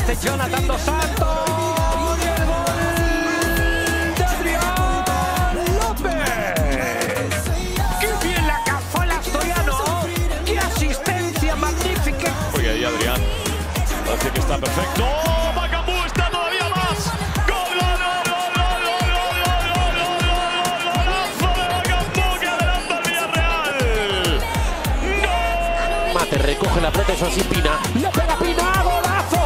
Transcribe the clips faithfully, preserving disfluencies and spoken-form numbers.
este Jonathan dos Santos. Y el gol de Adrián López. ¡Qué bien la cazó el asturiano! ¡Qué asistencia magnífica! Porque ahí Adrián parece que está perfecto. Macambú está todavía más. ¡Gol, gol, gol, gol, gol, gol, gol, gol, gol! ¡Golazo de Macambú que adelanta el Villarreal! ¡Gol! Mate recoge la pelota, eso así Pina. ¡Le pega Pina! ¡Golazo!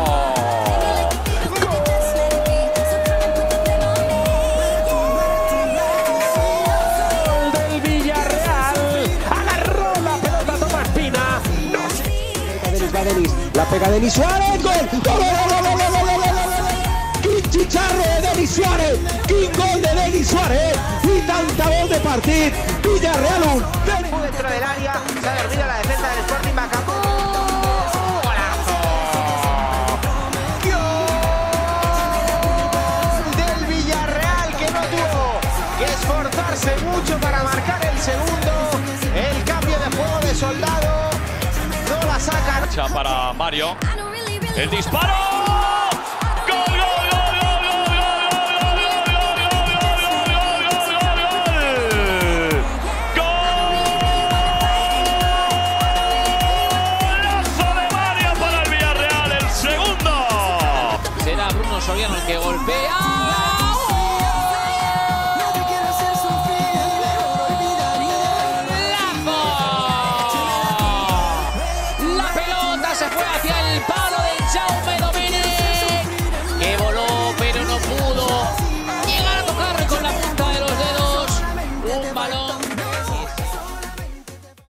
¡Gol del Villarreal! ¡Agarró la pelota Tomás Pina! ¡No! Denis, va Denis, la pega Denis Suárez, gol, gol, gol, gol, gol, gol, gol, gol, quin chicharro de Denis Suárez, quin gol de Denis Suárez, y tanta gol de partit, Villarreal un. Dentro del área, se ha dormido la defensa del Sporting Macambú. ¡Golazo! ¡Gol del Villarreal, que no tuvo que esforzarse mucho para marcar el segundo! El cambio de juego de Soldado no la saca. Para Mario. El disparo. ¡Gol, gol, gol, gol, gol, gol, golazo de Mario para el Villarreal, el segundo! Será Bruno Soriano el que golpea. ¡Lazo! La pelota se fue hacia el palo de Jaume